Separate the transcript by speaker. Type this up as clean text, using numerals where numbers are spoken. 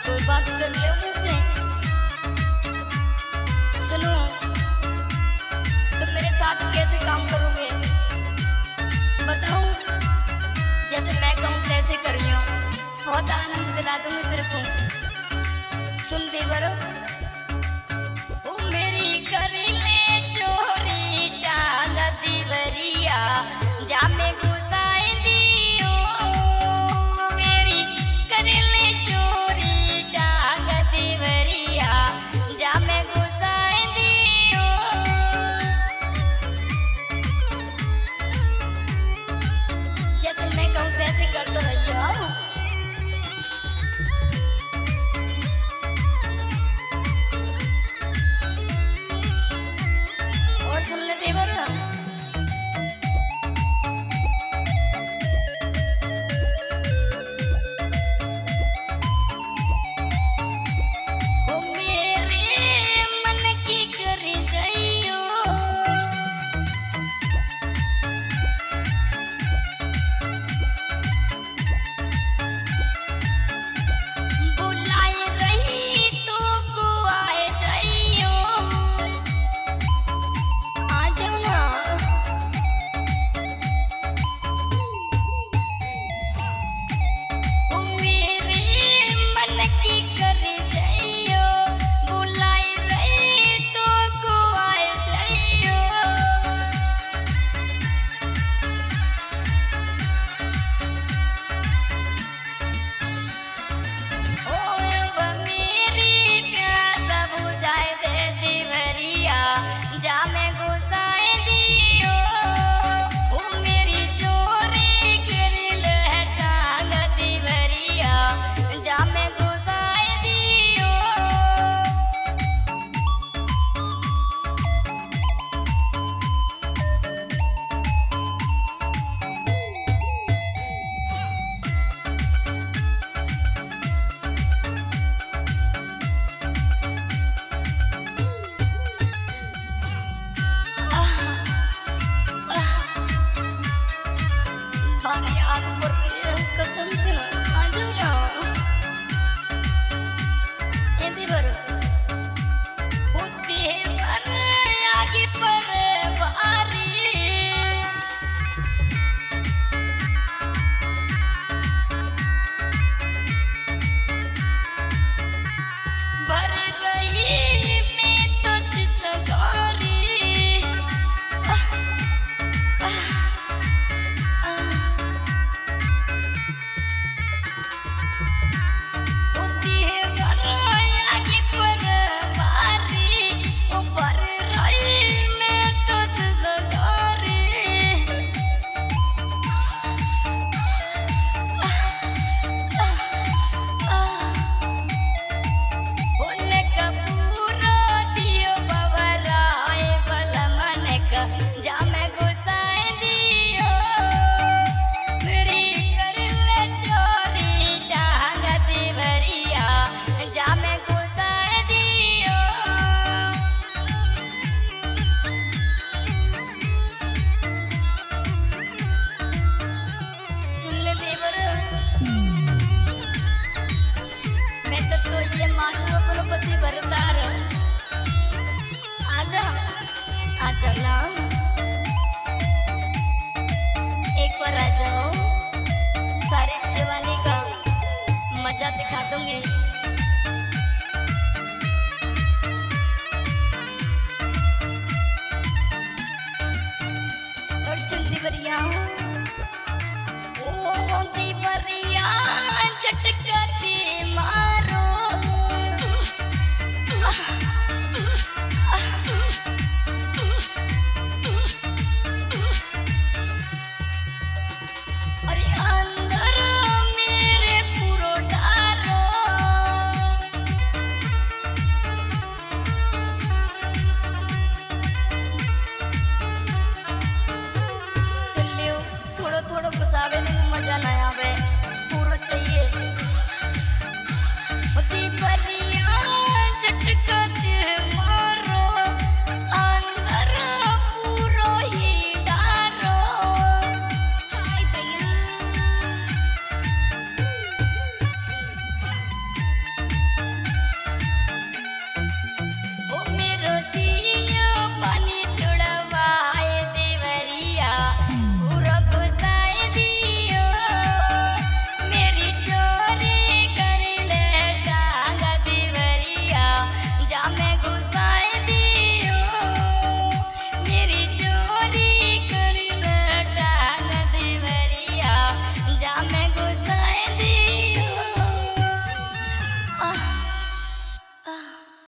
Speaker 1: कोई बात कर ले मुझसे। सुनो, तुम मेरे साथ कैसे काम करोगे बताओ? जैसे मैं कहूँ तैसे करियो, बहुत आनंद दिला दूंगी तेरे को। सुन दे बरो, ओ मेरी कर ले चोरी टांग दीवरिया, जा में घुसाए दियो। मेरी कर ले चोरी टांग दीवरिया, जा में घुसाए दियो। जैसे मैं कहूँ वैसे कर दो भैया। और सुन ले देवर, ओ मेरे मन की कर जाइयो। बुलाए रही तो को आए जाइयो, आ जाओ ना। ओ मेरे मन की कर जाइयो, बुलाए रही तो को आए जाइयो। ओ मेरी प्यासा बुझाए दे दीवरिया, जा में घुसाए दियो। ओ मेरी चोरी कर ले टांग दीवरिया, जा में घुसाए दियो। बारे आग पर कसम से आ जाओ ना। ए देवर, होती है पर आगे पर बारी। भर रही मैं तो सिसगारी। होती है पर आगे पर बारी, ओ भर रही मैं तो सिसगारी। होने का पूरा दियो बवराए भला मन का, जा में घुसाए दियो। मेरी कर ले चोरी टांग दीवरिया, जा में घुसाए दियो। सुन ले देवर, मैं तो ये मानू अपनो पति बरदार। आजा आजा ना, एक बार आ जाओ, सारी जवानी का मजा दिखा दूंगी।